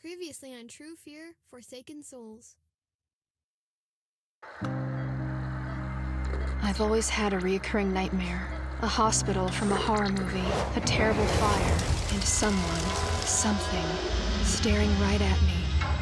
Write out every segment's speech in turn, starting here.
Previously on True Fear, Forsaken Souls. I've always had a reoccurring nightmare. A hospital from a horror movie, a terrible fire, and someone, something, staring right at me.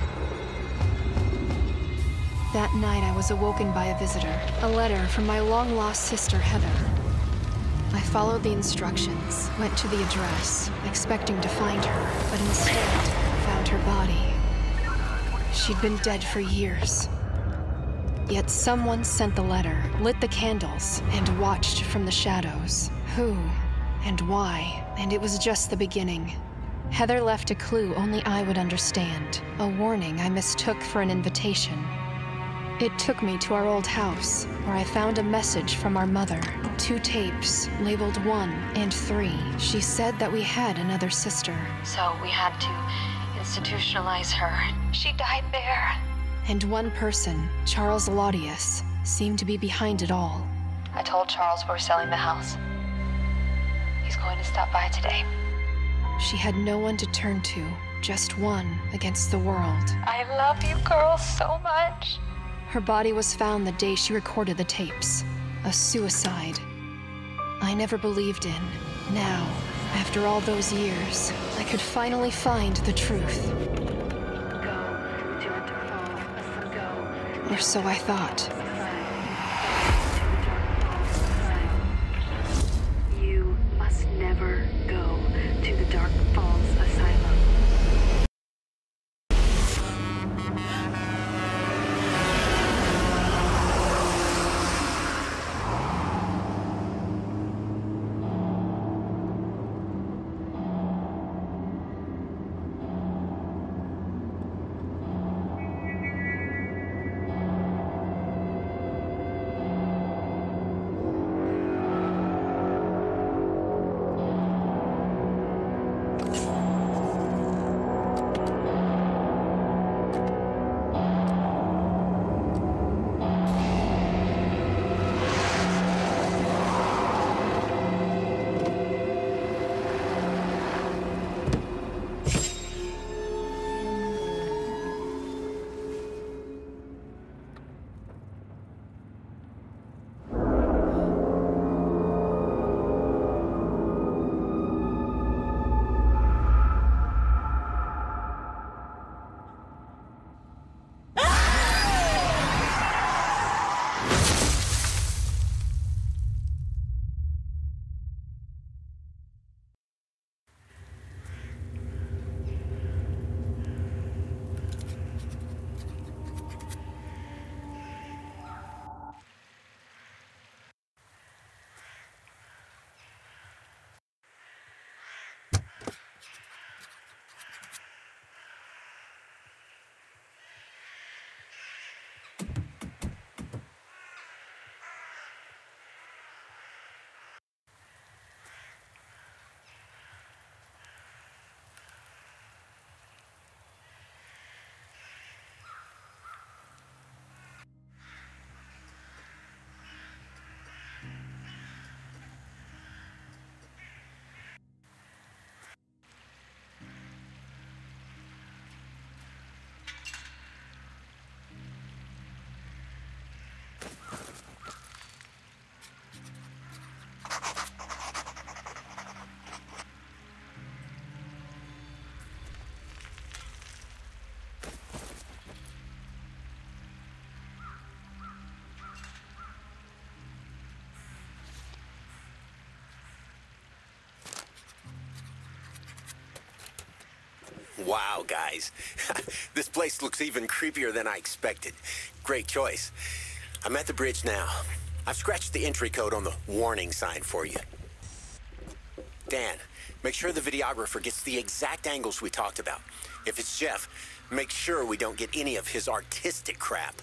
That night I was awoken by a visitor, a letter from my long-lost sister, Heather. I followed the instructions, went to the address, expecting to find her, but instead found her body. She'd been dead for years. Yet someone sent the letter, lit the candles, and watched from the shadows. Who and why? And it was just the beginning. Heather left a clue only I would understand, a warning I mistook for an invitation. It took me to our old house, where I found a message from our mother. 2 tapes, labeled 1 and 3. She said that we had another sister. So we had to institutionalize her. She died there. And one person, Charles Laudius, seemed to be behind it all. I told Charles we're selling the house. He's going to stop by today. She had no one to turn to, just one against the world. I love you girls so much. Her body was found the day she recorded the tapes. A suicide. I never believed in. Now, after all those years, I could finally find the truth. Or so I thought. You must never go to the Dark Falls Asylum. Wow, guys. This place looks even creepier than I expected. Great choice. I'm at the bridge now. I've scratched the entry code on the warning sign for you. Dan, make sure the videographer gets the exact angles we talked about. If it's Jeff, make sure we don't get any of his artistic crap.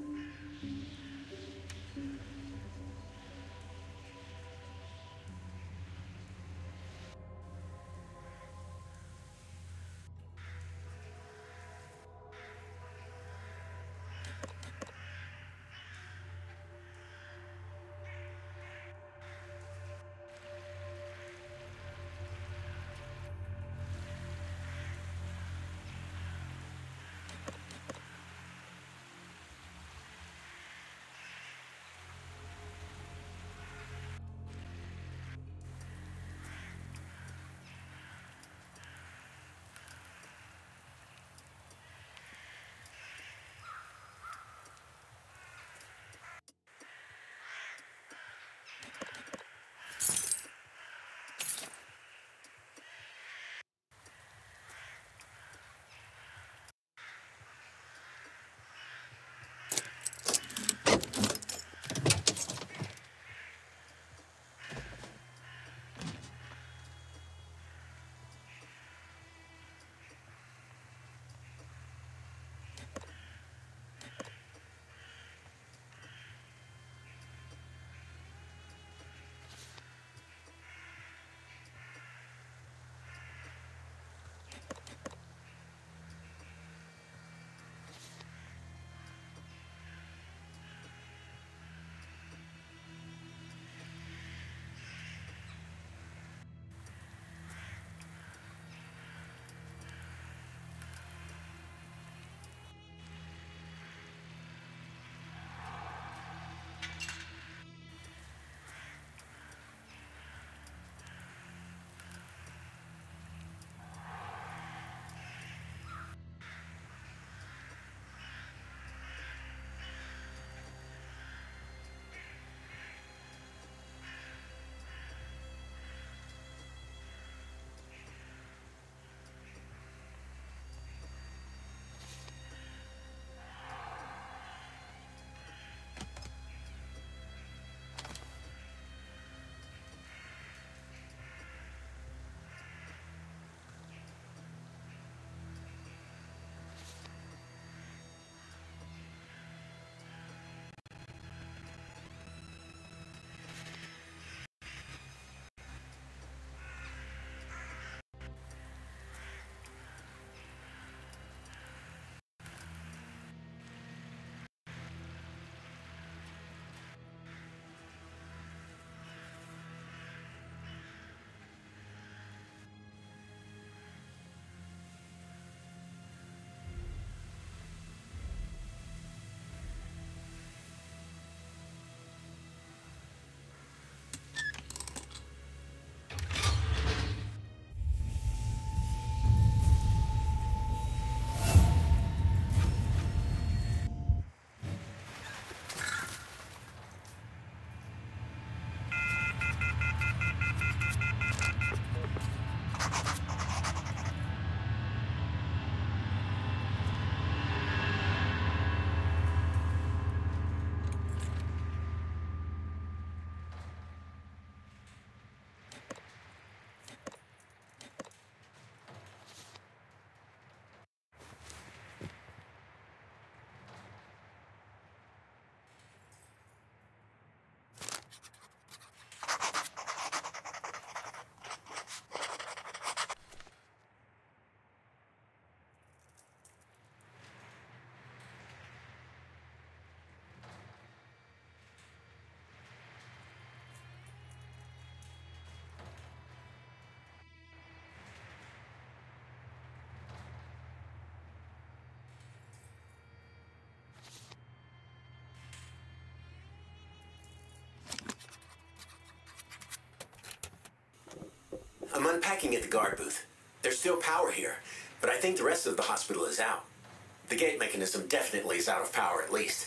I'm unpacking at the guard booth. There's still power here, but I think the rest of the hospital is out. The gate mechanism definitely is out of power, at least.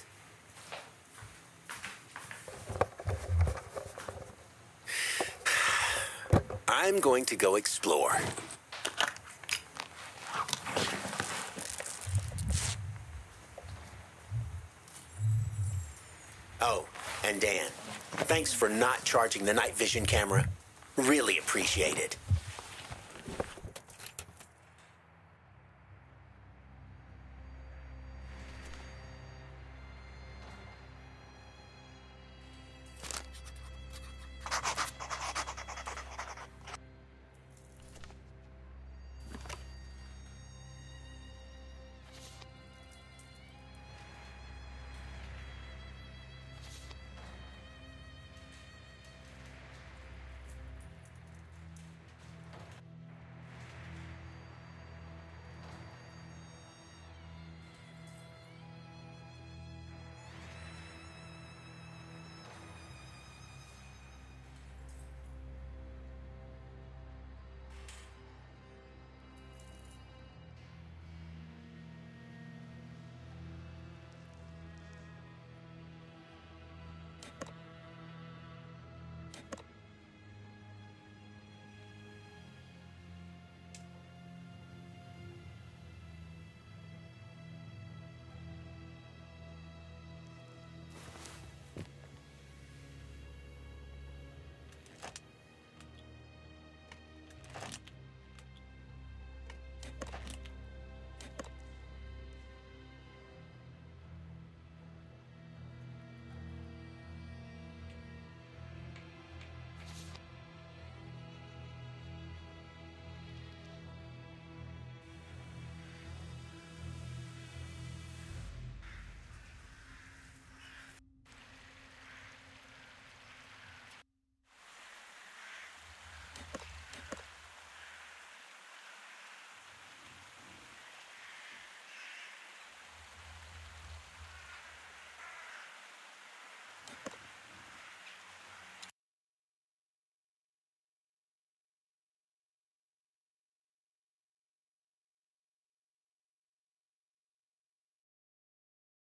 I'm going to go explore. Oh, and Dan, thanks for not charging the night vision camera. Really appreciate it.